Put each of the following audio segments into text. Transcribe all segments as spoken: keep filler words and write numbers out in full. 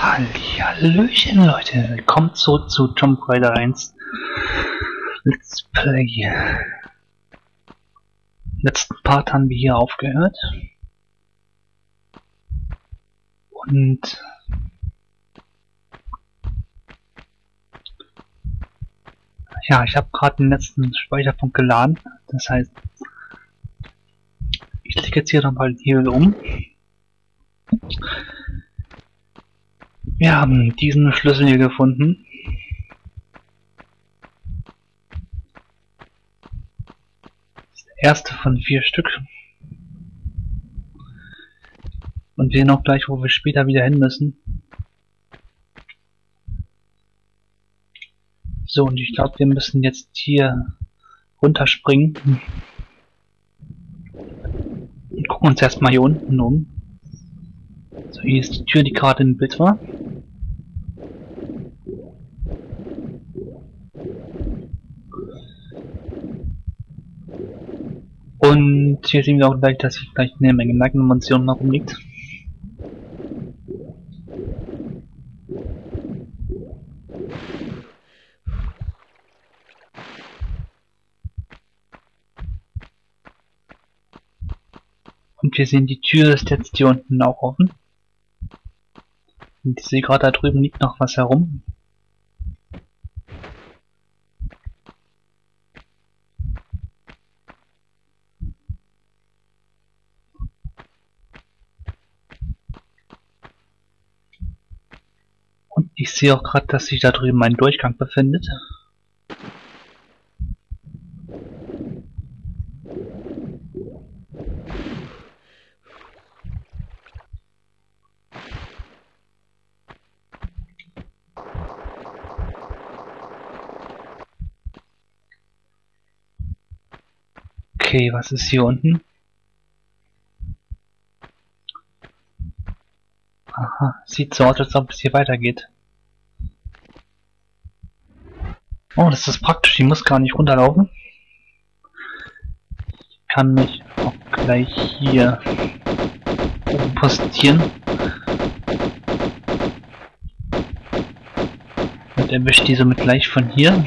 Hallihallöchen Leute, willkommen zurück zu Tomb Raider eins Let's Play. Im letzten Part haben wir hier aufgehört. Und ja, ich habe gerade den letzten Speicherpunkt geladen. Das heißt, ich lege jetzt hier nochmal den Hebel um. Wir haben diesen Schlüssel hier gefunden. Das ist der erste von vier Stück. Und wir sehen auch gleich, wo wir später wieder hin müssen. So, und ich glaube, wir müssen jetzt hier runterspringen. Und gucken uns erstmal hier unten um. So, hier ist die Tür, die gerade im Bild war. Und hier sehen wir auch gleich, dass hier gleich eine Menge Magnum-Munition noch rumliegt. Und wir sehen, die Tür ist jetzt hier unten auch offen. Und ich sehe gerade, da drüben liegt noch was herum. Und ich sehe auch gerade, dass sich da drüben ein Durchgang befindet. Okay, was ist hier unten? Aha, sieht so aus, als ob es hier weitergeht. Oh, das ist praktisch, ich muss gar nicht runterlaufen. Ich kann mich auch gleich hier oben postieren. Und erwischt die somit gleich von hier.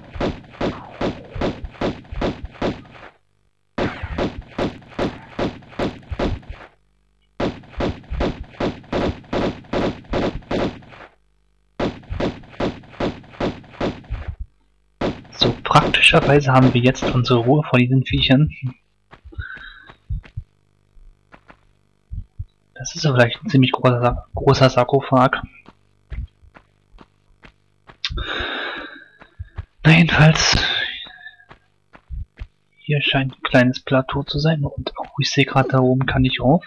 So, praktischerweise haben wir jetzt unsere Ruhe vor diesen Viechern. Das ist ja vielleicht ein ziemlich großer, großer Sarkophag. Na jedenfalls, hier scheint ein kleines Plateau zu sein und auch ich sehe gerade, da oben kann ich rauf.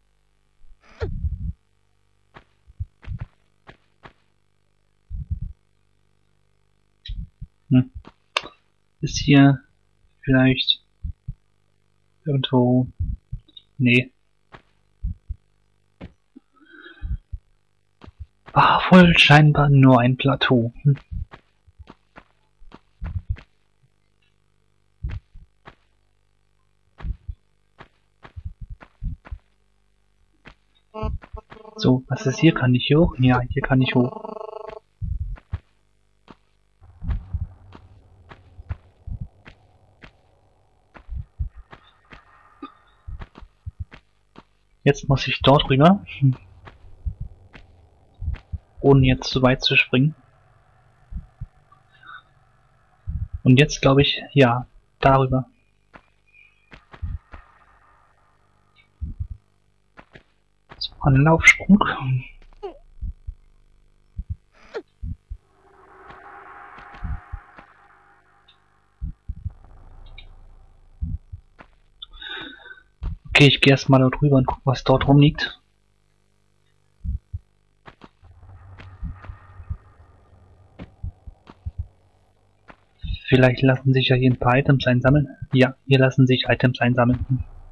Hm. Ist hier vielleicht irgendwo... Nee. Ah, wohl scheinbar nur ein Plateau. Hm. So, was ist hier? Kann ich hoch? Ja, hier kann ich hoch. Jetzt muss ich dort rüber. Hm. Ohne jetzt zu weit zu springen. Und jetzt glaube ich, ja, darüber. So, ein Laufsprung. Okay, ich gehe erstmal dort rüber und gucke, was dort rumliegt. Vielleicht lassen sich ja hier ein paar Items einsammeln. Ja, hier lassen sich Items einsammeln.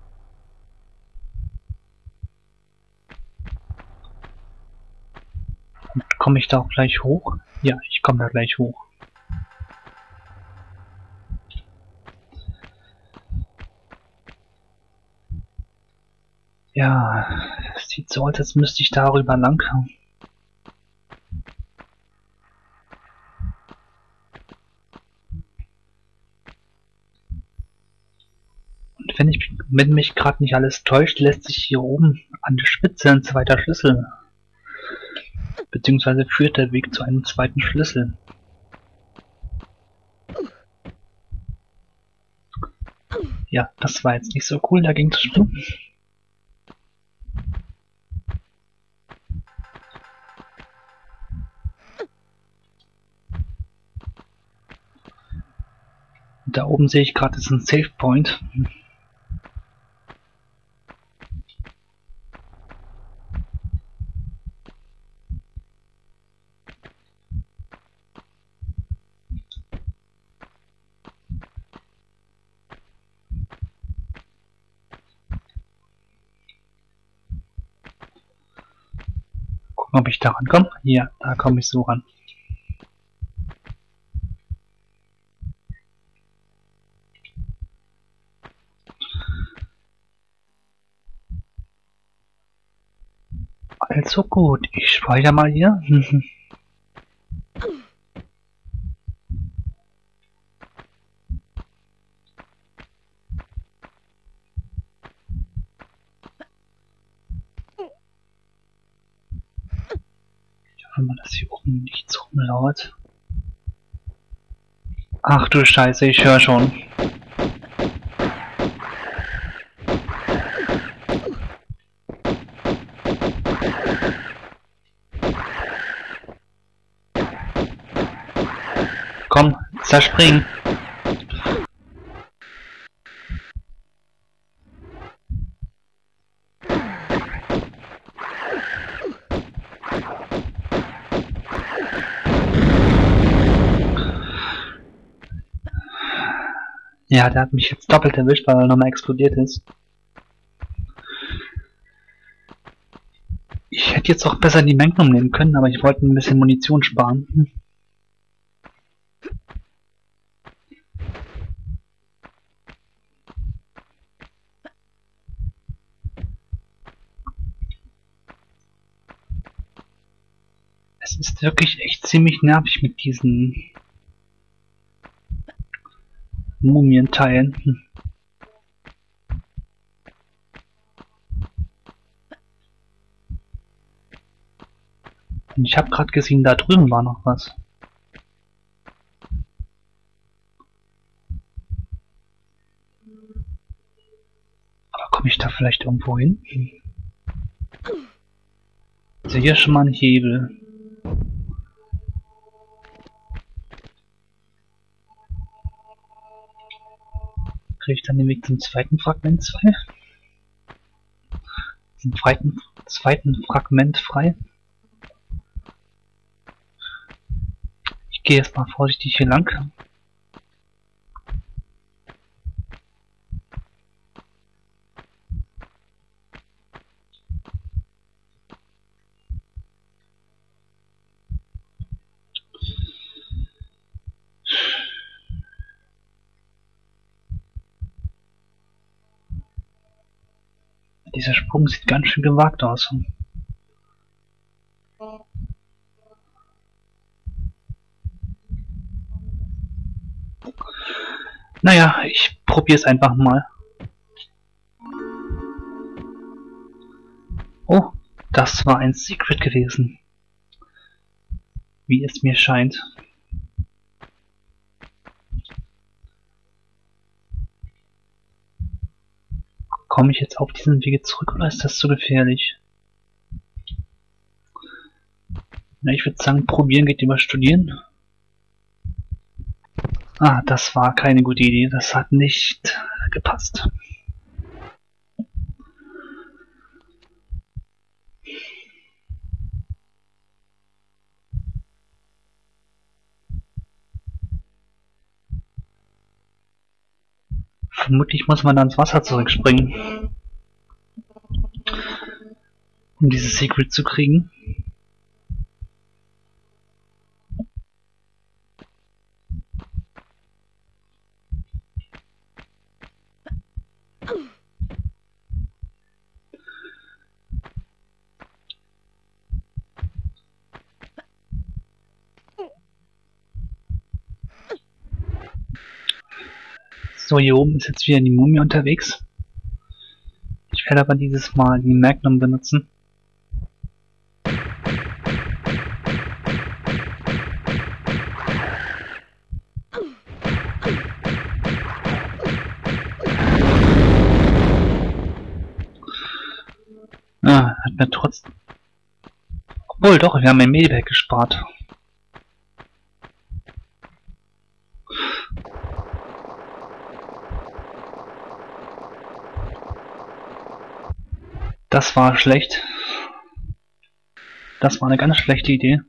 Und komme ich da auch gleich hoch? Ja, ich komme da gleich hoch. Ja, es sieht so aus, als müsste ich darüber lang. Wenn, ich, wenn mich gerade nicht alles täuscht, lässt sich hier oben an der Spitze ein zweiter Schlüssel, beziehungsweise führt der Weg zu einem zweiten Schlüssel. Ja, das war jetzt nicht so cool, dagegen zu springen. Da oben sehe ich gerade, ist ein Save Point. Gucken, ob ich da rankomme. Ja, da komme ich so ran. Also gut, ich speichere mal hier. Ich hoffe mal, dass hier oben nichts rumlauert. Ach du Scheiße, ich höre schon. Komm, zerspring. Ja, der hat mich jetzt doppelt erwischt, weil er nochmal explodiert ist. Ich hätte jetzt auch besser die Magnum nehmen können, aber ich wollte ein bisschen Munition sparen. Hm. Es ist wirklich echt ziemlich nervig mit diesen Mumienteilen. Hm. Und ich habe gerade gesehen, da drüben war noch was. Aber komme ich da vielleicht irgendwo hin? Also hier schon mal ein Hebel. Kriege ich dann den Weg zum zweiten Fragment frei? Zum zweiten, zweiten Fragment frei? Ich gehe jetzt mal vorsichtig hier lang. Dieser Sprung sieht ganz schön gewagt aus. Naja, ich probiere es einfach mal. Oh, das war ein Secret gewesen. Wie es mir scheint. Komme ich jetzt auf diesen Wege zurück oder ist das zu gefährlich? Na, ich würde sagen, probieren geht über studieren. Ah, das war keine gute Idee. Das hat nicht gepasst. Vermutlich muss man dann ins Wasser zurückspringen, um dieses Secret zu kriegen. So, hier oben ist jetzt wieder die Mumie unterwegs. werde aber dieses Mal die Magnum benutzen. Ah, hat mir trotz... Obwohl, doch, wir haben ein Medipack gespart. Das war schlecht. Das war eine ganz schlechte Idee.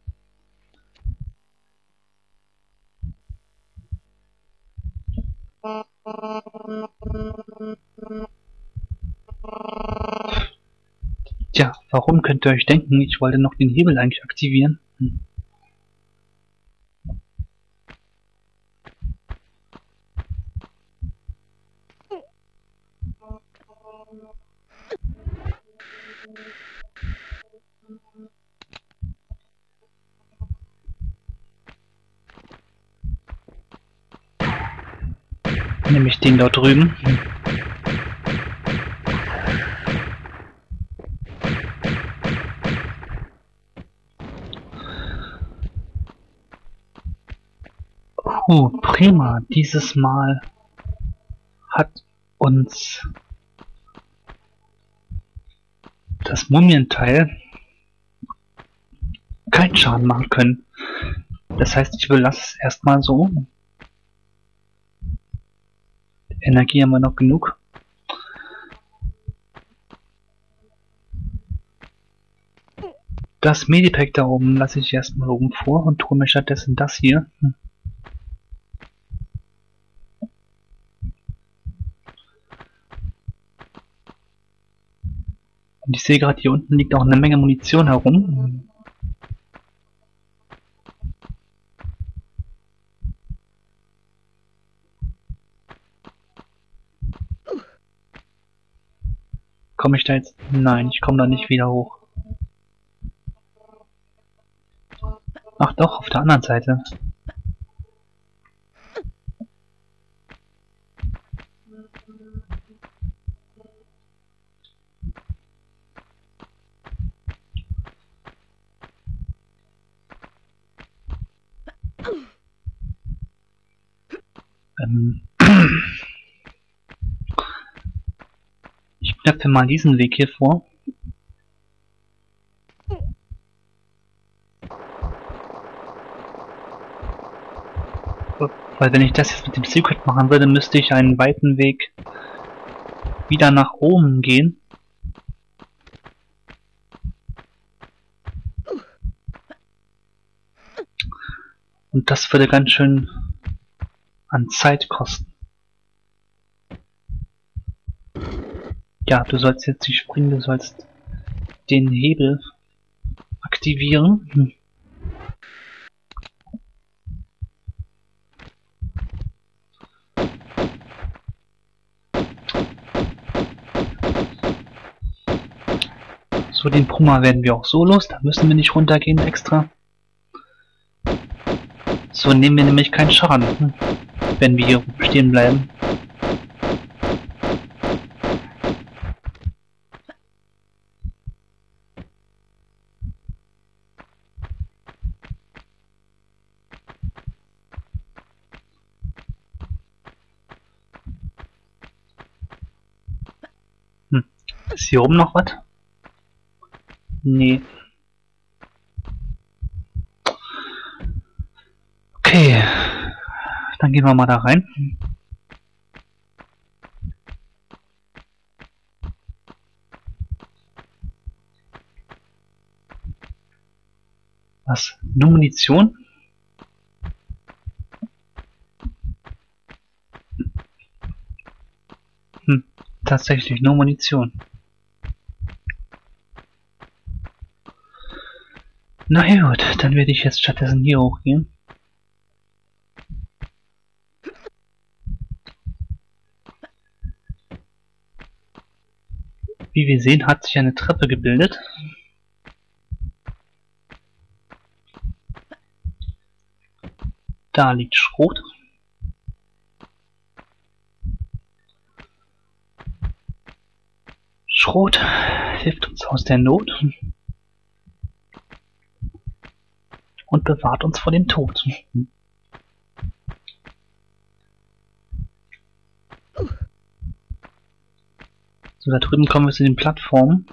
Tja, warum könnt ihr euch denken? Ich wollte noch den Hebel eigentlich aktivieren. Hm. Nämlich den dort drüben. Hm. Uh, prima. Dieses Mal hat uns das Mumienteil keinen Schaden machen können. Das heißt, ich belasse es erstmal so. Energie haben wir noch genug. Das Medipack da oben lasse ich erstmal oben vor und tue mir stattdessen das hier. Hm. Und ich sehe gerade, hier unten liegt auch eine Menge Munition herum. Komme ich da jetzt? Nein, ich komme da nicht wieder hoch. Ach doch, auf der anderen Seite. Ähm ich knöpfe mal diesen Weg hier vor. Weil wenn ich das jetzt mit dem Secret machen würde, müsste ich einen weiten Weg wieder nach oben gehen. Und das würde ganz schön an Zeit kosten. Ja, du sollst jetzt nicht springen, du sollst den Hebel aktivieren. Hm. So, den Puma werden wir auch so los, da müssen wir nicht runtergehen extra. So nehmen wir nämlich keinen Schaden, hm, wenn wir hier stehen bleiben. Hm. Ist hier oben noch was? Nee. Okay, dann gehen wir mal da rein. Was? Nur Munition? Hm, tatsächlich nur Munition. Na gut, dann werde ich jetzt stattdessen hier hochgehen. Wie wir sehen, hat sich eine Treppe gebildet. Da liegt Schrot. Schrot hilft uns aus der Not und bewahrt uns vor dem Tod. So, da drüben kommen wir zu den Plattformen.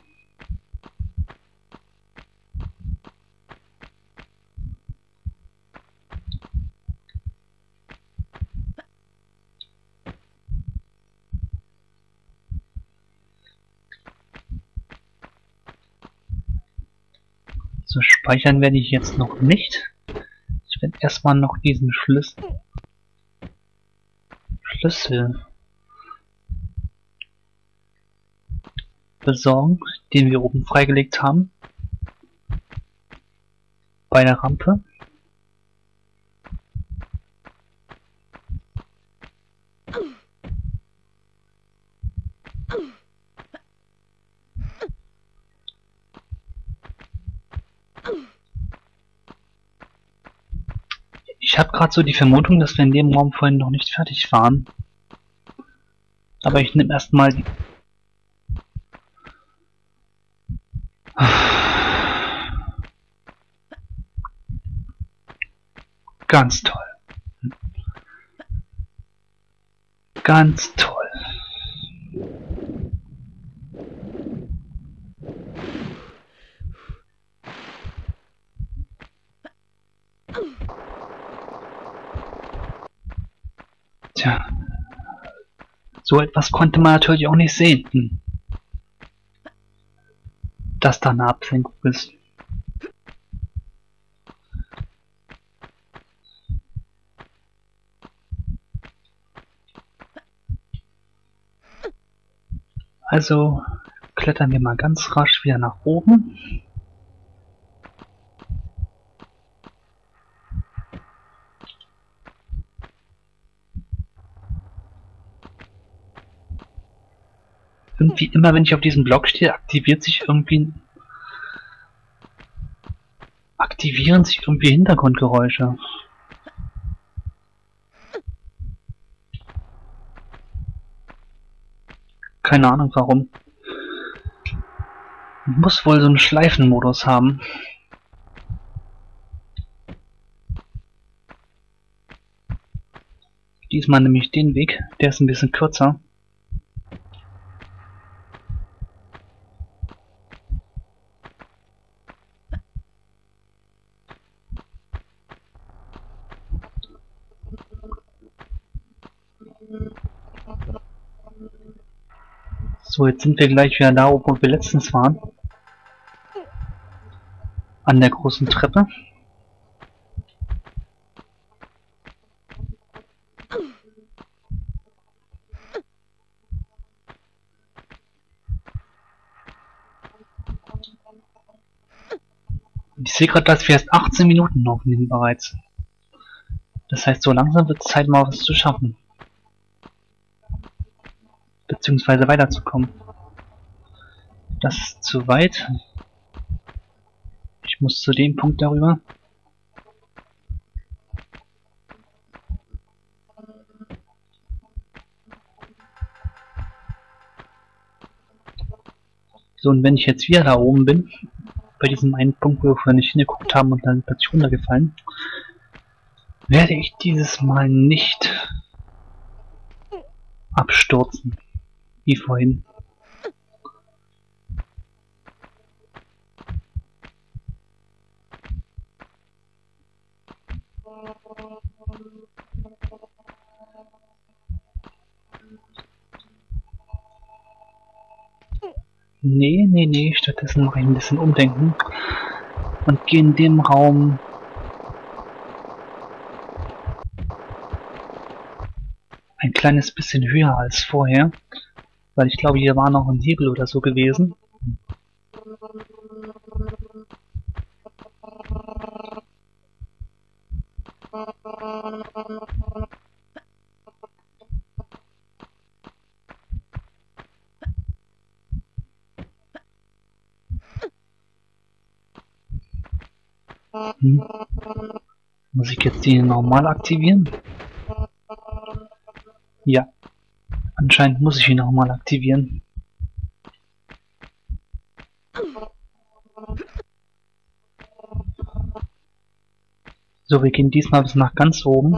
So, speichern werde ich jetzt noch nicht. Ich werde erstmal noch diesen Schlüssel, Schlüssel besorgen, den wir oben freigelegt haben. Bei der Rampe. Ich habe gerade so die Vermutung, dass wir in dem Raum vorhin noch nicht fertig waren. Aber ich nehme erstmal die... Ganz toll. Ganz toll. Tja. So etwas konnte man natürlich auch nicht sehen. Hm. Dass da eine Absenkung ist. Also klettern wir mal ganz rasch wieder nach oben. Irgendwie immer, wenn ich auf diesem Block stehe, aktiviert sich irgendwie... aktivieren sich irgendwie Hintergrundgeräusche. Keine Ahnung warum. Muss wohl so einen Schleifenmodus haben. Diesmal nehme ich den Weg, der ist ein bisschen kürzer. So, jetzt sind wir gleich wieder da, wo wir letztens waren. An der großen Treppe. Ich sehe gerade, dass wir erst achtzehn Minuten aufnehmen bereits. Das heißt, so langsam wird es Zeit, mal was zu schaffen. Beziehungsweise weiterzukommen. Das ist zu weit. Ich muss zu dem Punkt darüber. So, und wenn ich jetzt wieder da oben bin, bei diesem einen Punkt, wo wir nicht hingeguckt haben und dann plötzlich runtergefallen, werde ich dieses Mal nicht abstürzen, wie vorhin. Nee, nee, nee, stattdessen mache ich ein bisschen Umdenken und gehe in dem Raum ein kleines bisschen höher als vorher, weil ich glaube, hier war noch ein Hebel oder so gewesen. Hm. Muss ich jetzt die normal aktivieren? Ja. Anscheinend muss ich ihn nochmal aktivieren. So, wir gehen diesmal bis nach ganz oben.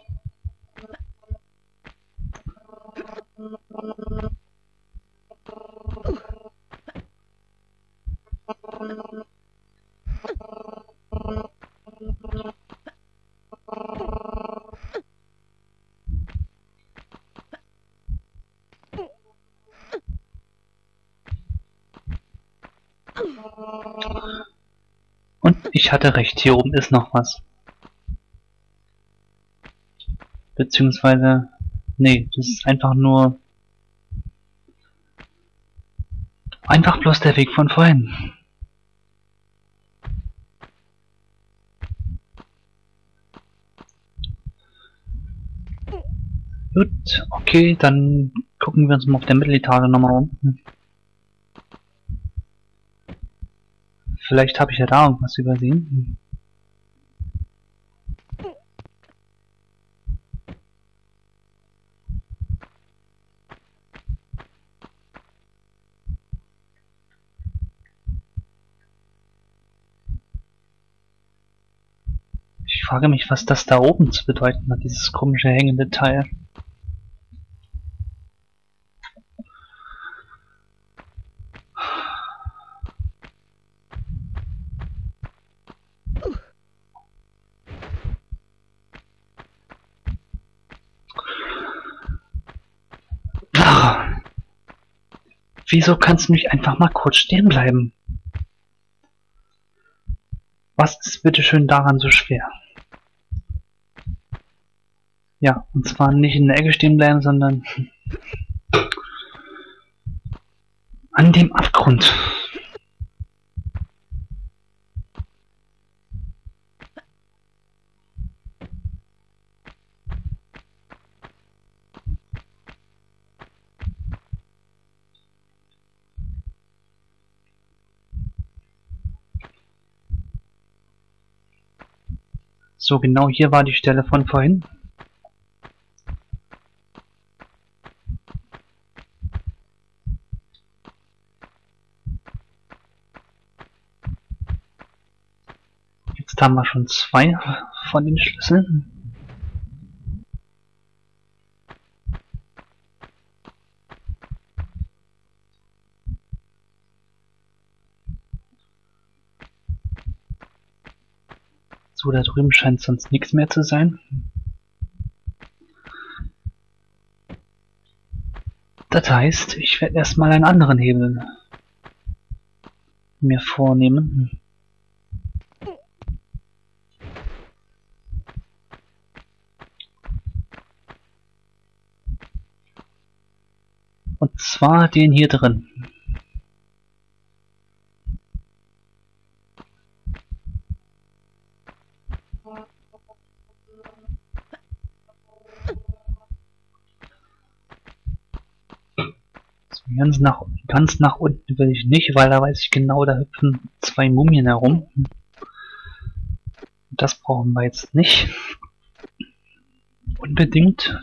Und ich hatte recht, hier oben ist noch was. Beziehungsweise, nee, das ist einfach nur... Einfach bloß der Weg von vorhin. Gut, okay, dann gucken wir uns mal auf der Mitteletage nochmal um. Vielleicht habe ich ja da irgendwas übersehen. Ich frage mich, was das da oben zu bedeuten hat, dieses komische hängende Teil. Ach, wieso kannst du nicht einfach mal kurz stehen bleiben? Was ist bitteschön daran so schwer? Ja, und zwar nicht in der Ecke stehen bleiben, sondern an dem Abgrund. So, genau hier war die Stelle von vorhin. Jetzt haben wir schon zwei von den Schlüsseln. So, da drüben scheint sonst nichts mehr zu sein. Das heißt, ich werde erstmal einen anderen Hebel mir vornehmen. Und zwar den hier drin. So, ganz nach, ganz nach unten will ich nicht, weil da weiß ich genau, da hüpfen zwei Mumien herum. Das brauchen wir jetzt nicht. Unbedingt.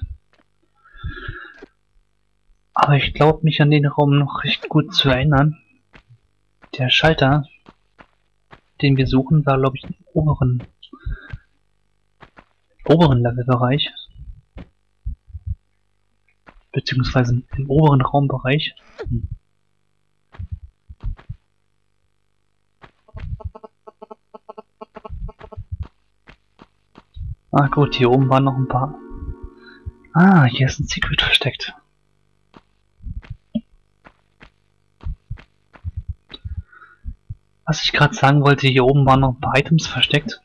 Aber ich glaube, mich an den Raum noch recht gut zu erinnern. Der Schalter, den wir suchen, war, glaube ich, im oberen, oberen Levelbereich. Beziehungsweise im oberen Raumbereich. Hm. Ah gut, hier oben waren noch ein paar. Ah, hier ist ein Secret versteckt. Was ich gerade sagen wollte, hier oben waren noch ein paar Items versteckt.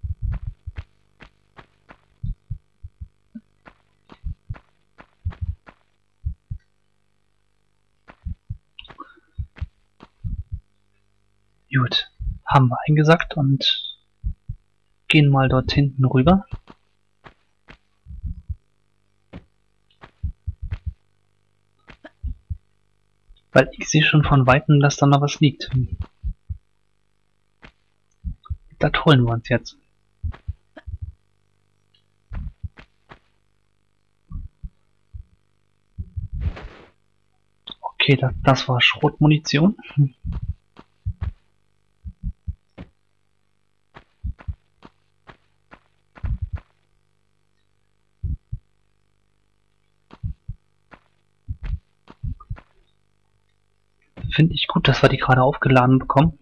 Gut, haben wir eingesackt und gehen mal dort hinten rüber. Weil ich sehe schon von Weitem, dass da noch was liegt. Das holen wir uns jetzt. Okay, das, das war Schrotmunition. Finde ich gut, dass wir die gerade aufgeladen bekommen.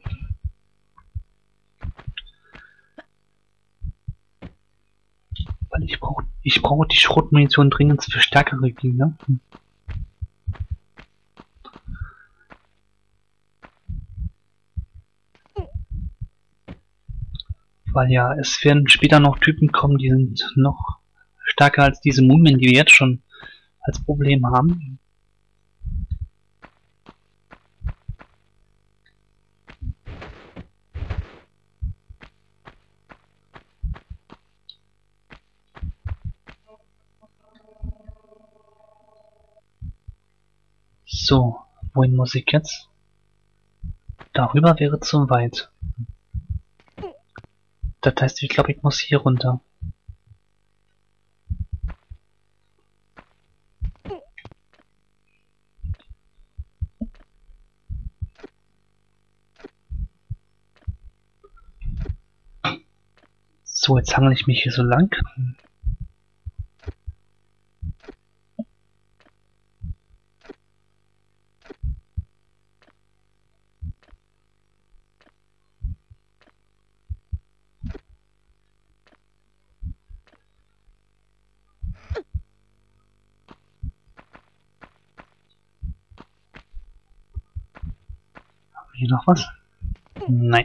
Weil ich brauche ich brauche die Schrotmunition dringend für stärkere Gegner. Weil ja, es werden später noch Typen kommen, die sind noch stärker als diese Mumien, die wir jetzt schon als Problem haben. So, wohin muss ich jetzt? Darüber wäre zu weit. Das heißt, ich glaube, ich muss hier runter. So, jetzt hangel ich mich hier so lang. Hier noch was? Nein.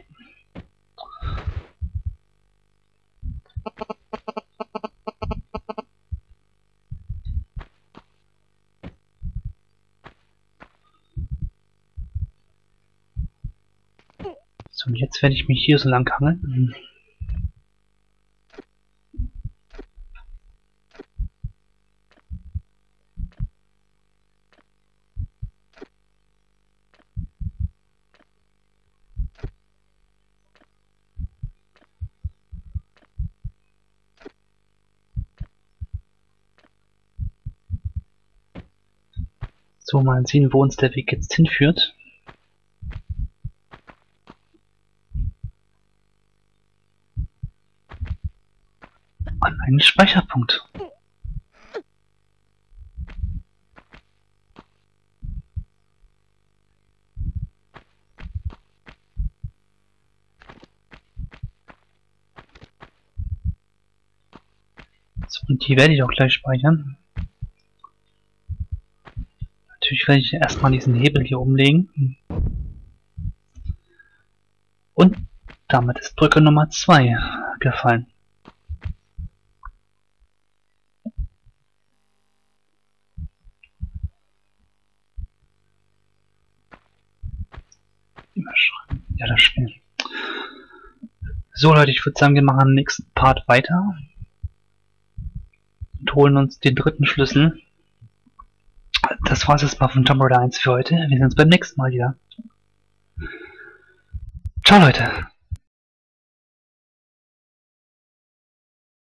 So, und jetzt werde ich mich hier so lang hangeln. So, mal sehen, wo uns der Weg jetzt hinführt. An einen Speicherpunkt. So, und die werde ich auch gleich speichern. Natürlich werde ich erstmal diesen Hebel hier umlegen. Und damit ist Brücke Nummer zwei gefallen. Überschreiben. Ja, das Spiel. So Leute, ich würde sagen, wir machen am nächsten Part weiter. Und holen uns den dritten Schlüssel. Das war's jetzt mal von Tomb Raider eins für heute. Wir sehen uns beim nächsten Mal wieder. Ciao Leute!